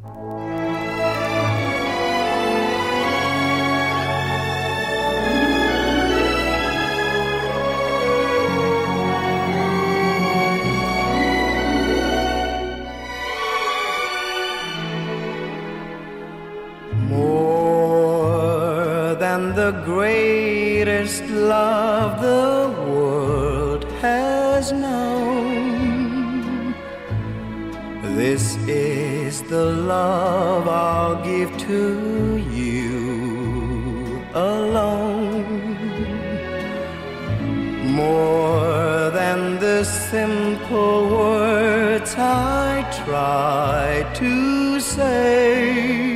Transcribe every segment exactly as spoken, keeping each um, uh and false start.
More than the greatest love the world has known, this is the love I'll give to you alone. More than the simple words I try to say,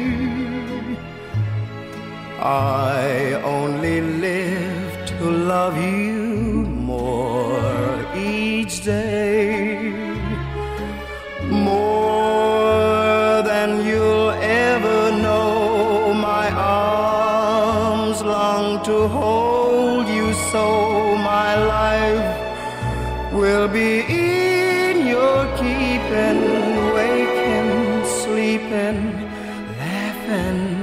I only live to love you more each day. More than you'll ever know, my arms long to hold you so. My life will be in your keeping, waking, sleeping, laughing,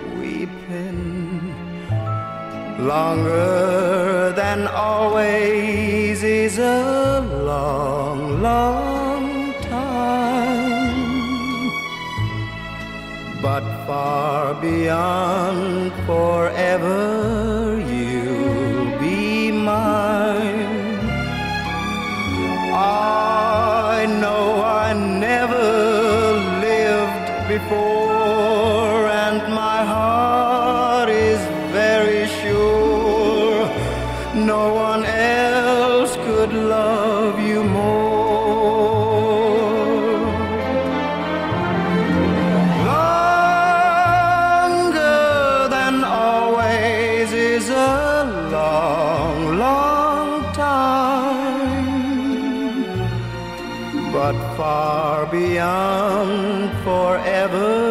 longer than always is a long, long time, but far beyond forever you'll be mine. I know I never lived before, and my heart is very sure no one else could love you more. Longer than always is a long, long time, but far beyond forever